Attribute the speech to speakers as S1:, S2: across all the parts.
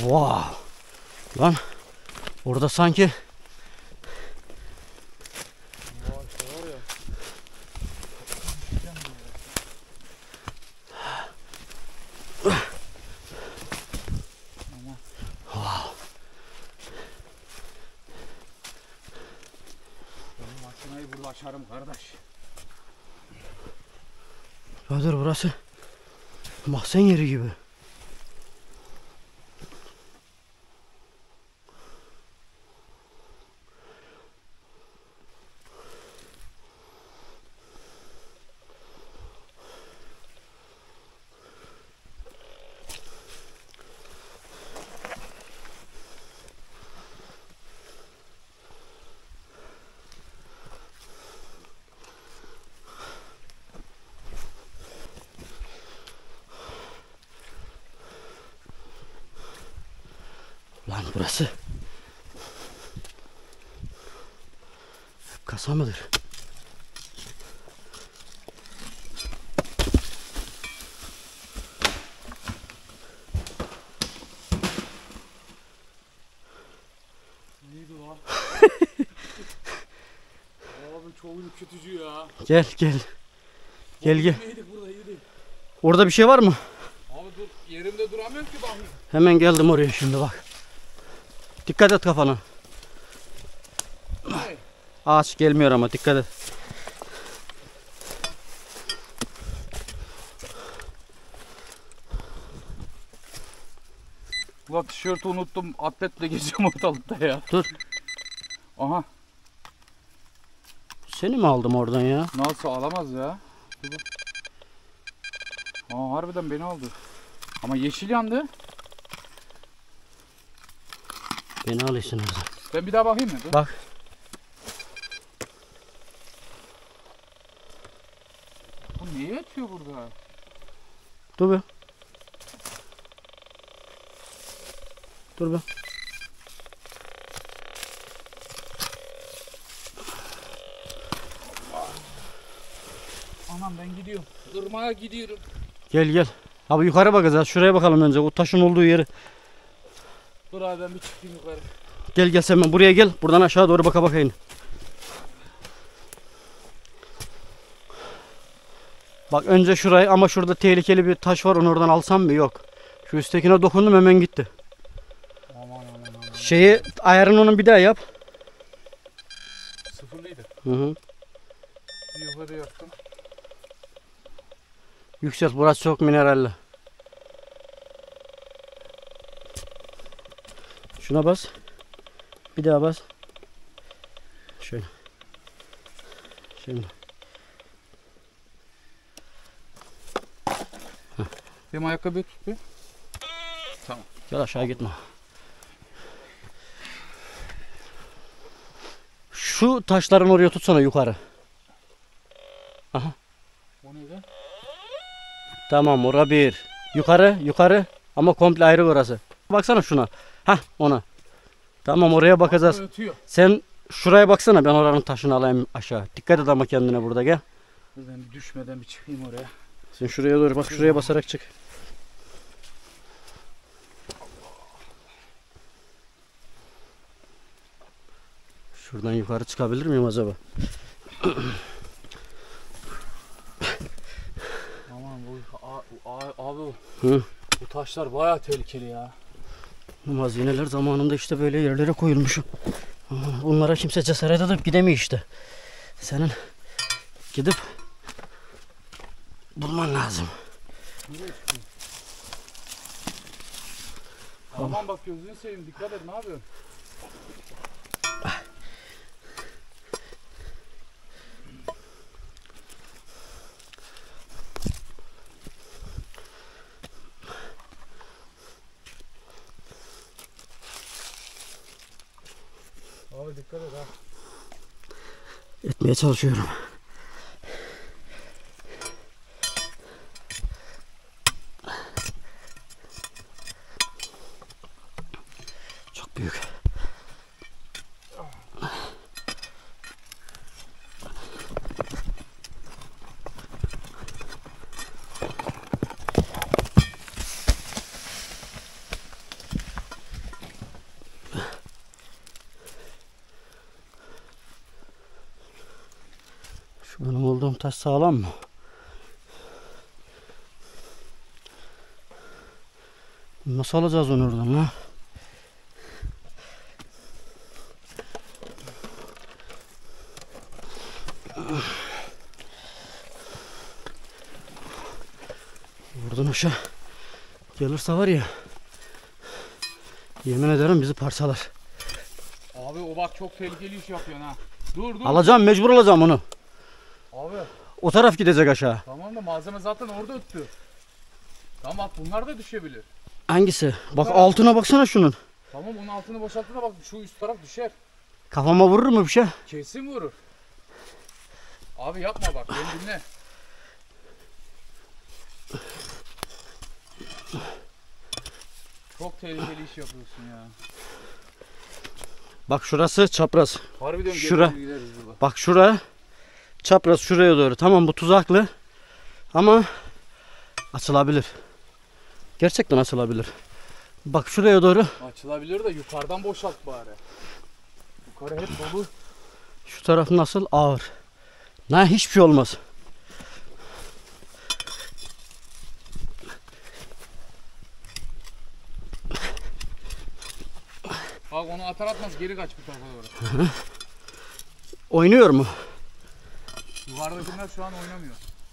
S1: Wow. Lan orada sanki
S2: burada açarım kardeş.
S1: Kadir burası mahzen yeri gibi. Lan burası kasa mıdır?
S2: Neydi lan? Abi çok ürkütücü ya.
S1: Gel gel. Gel gel.
S2: Neydik burada yedik.
S1: Orada bir şey var mı?
S2: Abi dur, yerimde duramıyorum ki bakayım.
S1: Hemen geldim oraya şimdi bak. Dikkat et kafana.
S2: Ne?
S1: Ağaç gelmiyor ama dikkat et.
S2: Ulan tişörtü unuttum. Atletle geziyorum ortalıkta ya.
S1: Dur.
S2: Aha.
S1: Seni mi aldım oradan ya?
S2: Nasıl alamaz ya? Dur bak. Aa harbiden beni aldı. Ama yeşil yandı.
S1: Beni alıyorsun orada.
S2: Ben bir daha bakayım mı? Dur.
S1: Bak.
S2: Bu niye yatıyor burada?
S1: Dur be. Dur be.
S2: Anam ben gidiyorum. Irmağa gidiyorum.
S1: Gel gel. Abi yukarı bakacağız. Şuraya bakalım önce. O taşın olduğu yeri.
S2: Dur abi ben bir çıkayım yukarı.
S1: Gel gel sen buraya gel. Buradan aşağı doğru baka bakayım. Bak önce şurayı ama şurada tehlikeli bir taş var. Onu oradan alsam mı? Yok. Şu üsttekine dokundum hemen gitti.
S2: Aman.
S1: Şeyi ayarını onun bir daha yap.
S2: Sıfırlıydı.
S1: Hı hı.
S2: Bir yukarı yaptım.
S1: Yükselt, burası çok mineralli. Şuna bas. Bir daha bas. Şöyle. Şimdi.
S2: Benim ayakkabıyı tut bir. Tamam.
S1: Gel aşağı gitme. Şu taşların oraya tutsana yukarı. Aha.
S2: O neydi?
S1: Tamam ora bir. Yukarı ama komple ayrı orası. Baksana şuna. Hah ona. Tamam oraya bakacağız.
S2: Ötüyor.
S1: Sen şuraya baksana, ben oranın taşını alayım aşağı. Dikkat et ama kendine burada, gel.
S2: Dur ben bir düşmeden bir çıkayım oraya.
S1: Sen şuraya doğru bak, şuraya basarak çık. Şuradan yukarı çıkabilir miyim acaba?
S2: Aman abi
S1: Hı?
S2: bu taşlar bayağı tehlikeli ya.
S1: Hazineler zamanında işte böyle yerlere koyulmuş. Bunlara kimse cesaret edip gidemiyor işte. Senin gidip bulman lazım.
S2: Aman bak gözünü seveyim, dikkat et, ne yapıyorsun? Abi dikkat et ha.
S1: Etmeye çalışıyorum. Çok büyük. Şu benim olduğum taş sağlam mı? Nasıl alacağız onu oradan lan? Buradan aşağı gelirse var ya, yemin ederim bizi parçalar.
S2: Abi o bak çok tehlikeli iş yapıyorsun ha. Dur.
S1: Alacağım, mecbur alacağım onu.
S2: Abi
S1: O taraf gidecek aşağı.
S2: tamam da malzeme zaten orada öttü. Tamam bak bunlar da düşebilir.
S1: Hangisi? Bak altına baksana şunun.
S2: Tamam onun altını boşalttığına bak şu üst taraf düşer.
S1: Kafama vurur mu bir şey?
S2: Kesin vurur. Abi yapma bak beni dinle. Çok tehlikeli iş yapıyorsun ya.
S1: Bak şurası çapraz.
S2: Harbiden
S1: Şura.
S2: gideriz burada.
S1: Bak şura çapraz, şuraya doğru. Tamam bu tuzaklı ama açılabilir. Gerçekten açılabilir. Bak şuraya doğru.
S2: Açılabilir de yukarıdan boşalt bari. Yukarı hep dolu.
S1: Şu taraf nasıl? Ağır. Ne, hiçbir şey olmaz.
S2: Bak onu atar atmaz geri kaç bu tarafa doğru.
S1: Oynuyor mu?
S2: Yukarıdakiler şu an oynamıyor.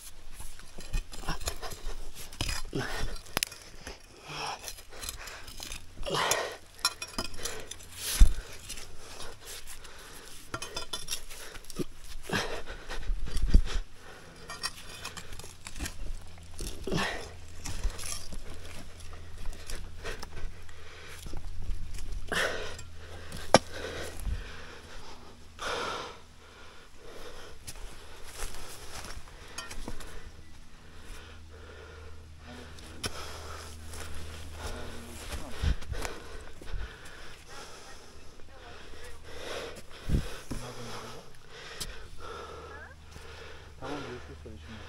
S2: Tamam görüşürüz tabii şimdi.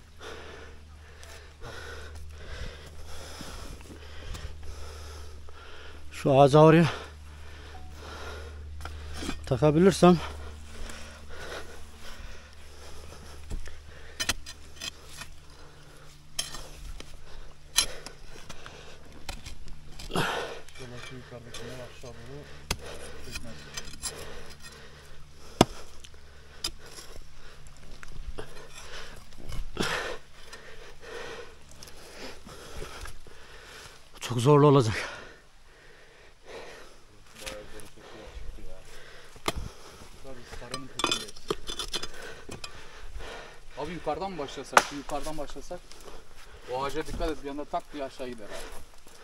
S1: Şu ağaca oraya takabilirsem.
S2: Şurası yukarıdakiler aşağı doğru çekmez.
S1: Çok zorlu olacak.
S2: Paranın peşindeyiz. Abi yukarıdan mı başlasak? Şimdi yukarıdan başlasak. O ağaca dikkat et bir anda tak diye aşağı gider abi.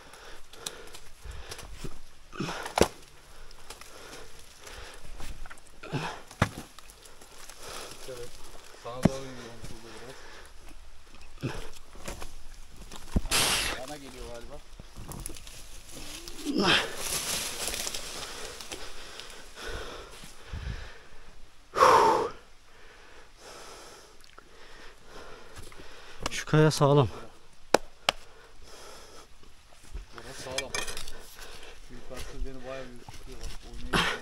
S2: Evet. Sana doğru gidiyorum şurada biraz. Bana geliyor galiba.
S1: Şu kaya sağlam.
S2: Burası sağlam. Yukarısı beni bayağı bir üşütüyor bak oynayınca.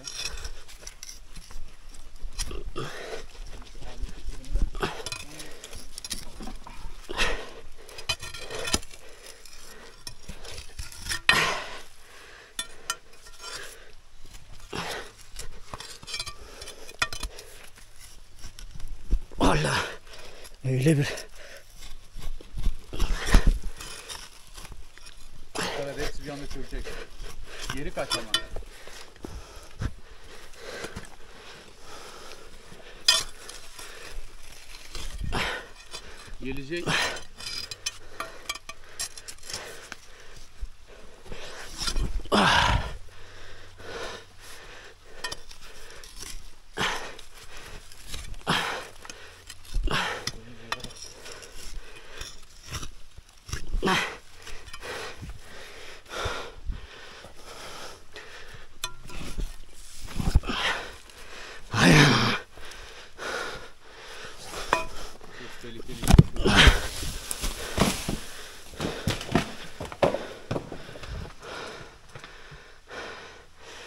S1: Allah. Öyle bir.
S2: Evet hepsi bir anda çökecek. Geri kaç ama. Gelecek. Çok tehlikeli.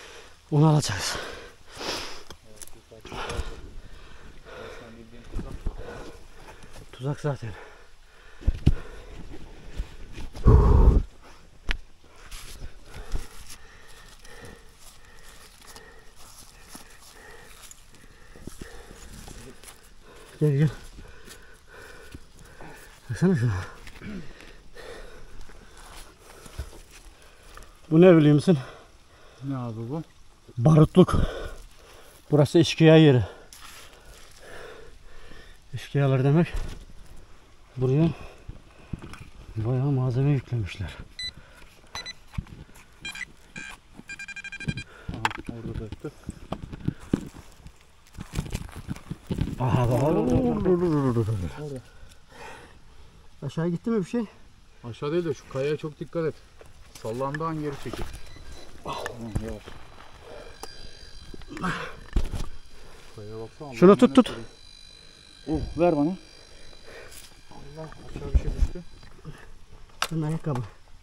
S1: Onu alacağız.
S2: Evet, yukarı. Resmen bildiğin tuzak.
S1: Tuzak zaten. Gel gel. Baksana şuna. Bu ne biliyor musun?
S2: Ne abi bu?
S1: Barutluk. Burası eşkıya yeri. Eşkıyalar demek. Buraya bayağı malzeme yüklemişler.
S2: Aha, orada döktü.
S1: Aha bak.
S2: Orada.
S1: Aşağı gitti mi bir şey?
S2: Aşağı değil de şu kayaya çok dikkat et. Sallandığı an geri çekil. Tamam, yavaş. Kayaya baksana.
S1: Şunu tut tut.
S2: Ver bana. Allah, aşağı bir şey düştü.
S1: Bunun ayakkabı.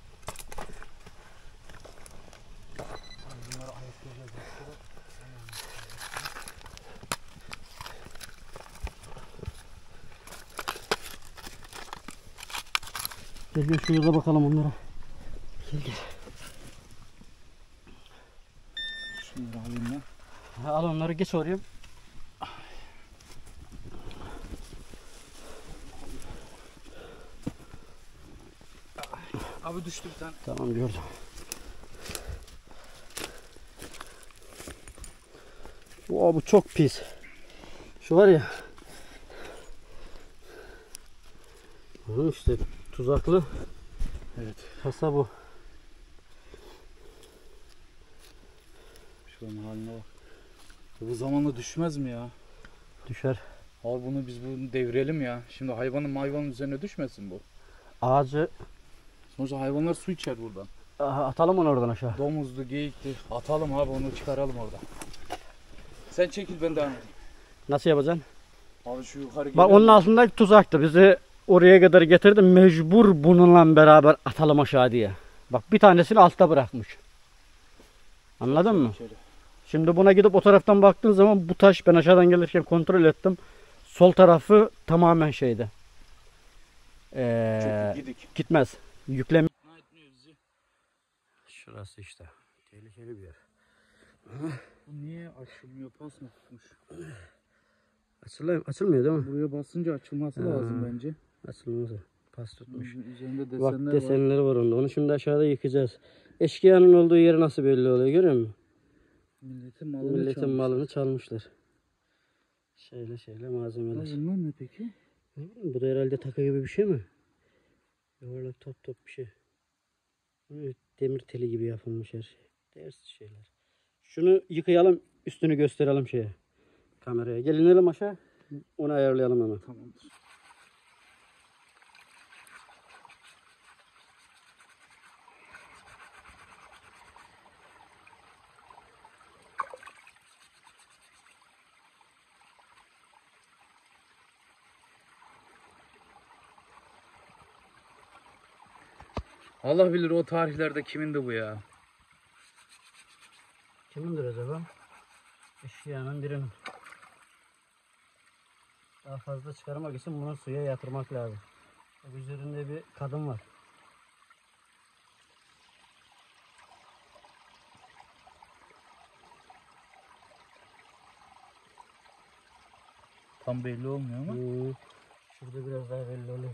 S1: Gel gel şu yola bakalım onlara. Gel gel.
S2: Şunları alayım ben.
S1: Ha, al onları geç oraya.
S2: Abi düştü bir tane.
S1: Tamam gördüm. Bu çok pis. Şu var ya. Bunun işte tuzaklı.
S2: Evet.
S1: Kasa bu.
S2: Şuranın haline bak. Bu zamanla düşmez mi ya?
S1: Düşer.
S2: Abi biz bunu devirelim ya. Şimdi hayvanın üzerine düşmesin bu.
S1: Ağacı
S2: Sonuçta hayvanlar su içer buradan.
S1: atalım onu oradan aşağı.
S2: Domuzdu, geyikti. Atalım abi, onu çıkaralım oradan. Sen çekil, ben devam edeyim.
S1: Nasıl yapacaksın?
S2: Abi şu yukarı
S1: Bak onun altındaki tuzaktı. Bizi oraya kadar getirdi. Mecbur bununla beraber atalım aşağı diye. Bak bir tanesini altta bırakmış. Anladın mı?
S2: İçeri.
S1: Şimdi buna gidip o taraftan baktığın zaman bu taş, ben aşağıdan gelirken kontrol ettim. Sol tarafı tamamen şeydi.
S2: Çok gidik.
S1: Gitmez. Yükleme. Şurası işte. Tehlikeli bir yer.
S2: Bu niye açılmıyor? Pas mı tutmuş?
S1: Açılmıyor değil mi?
S2: Buraya basınca açılması lazım bence.
S1: Açılmaz. Pas tutmuş.
S2: Üzerinde
S1: Bak
S2: desenler var.
S1: desenleri var onda. Onu şimdi aşağıda yıkacağız. Eşkıyanın olduğu yeri nasıl belli oluyor, görüyor musun? Milletin malını çalmışlar. Şeyle malzemeler.
S2: Bunlar ne peki?
S1: Ne bileyim, bu da herhalde takı gibi bir şey mi? Yuvarlak top bir şey. Demir teli gibi yapılmış her şey. Değersiz şeyler. Şunu yıkayalım, üstünü gösterelim şeye. Kameraya. Gel inelim aşağı. Onu ayarlayalım hemen.
S2: Tamamdır. Allah bilir o tarihlerde kimindi bu ya.
S1: Kimindir acaba? Eşkıyanın birinin. Daha fazla çıkarmak için bunu suya yatırmak lazım. Üzerinde bir kadın var.
S2: Tam belli olmuyor ama.
S1: Şurada biraz daha belli oluyor.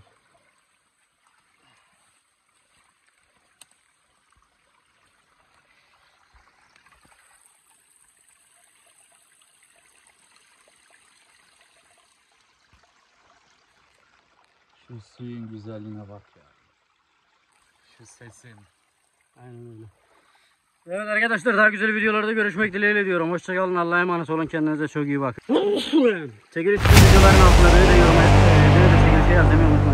S2: Şu suyun güzelliğine bak ya. Şu sesin.
S1: Aynen öyle. Evet arkadaşlar, daha güzel videolarda görüşmek dileğiyle diyorum. Hoşçakalın. Allah'a emanet olun. Kendinize çok iyi bakın. Çekiliş videoların altına böyle yorum et. Böyle çekilişe yazmayı unutmayın.